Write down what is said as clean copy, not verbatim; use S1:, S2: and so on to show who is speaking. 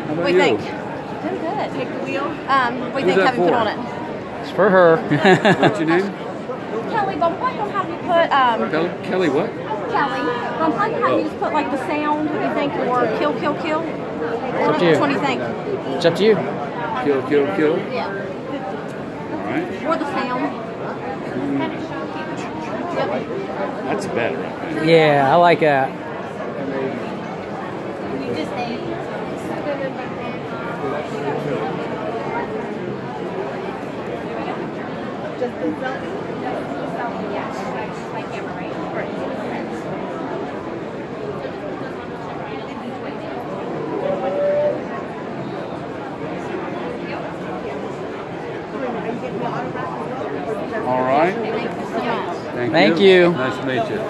S1: What do you think?
S2: Doing good. Take the wheel.
S1: What do you think having put on it?
S3: It's for her.
S4: What's your name?
S2: Kelly, but I'm probably going to have you put...
S4: Kelly what?
S2: Kelly. I'm probably going to have you just put like the sound, what do you think, or kill, kill, kill?
S3: It's up to you.
S2: Which one do you think?
S3: It's up to you.
S4: Kill, kill, kill.
S2: Yeah.
S4: All right.
S2: Or the sound.
S4: That's better.
S3: Yeah, I like that.
S4: All right.
S3: Thank you.
S4: Nice to meet you.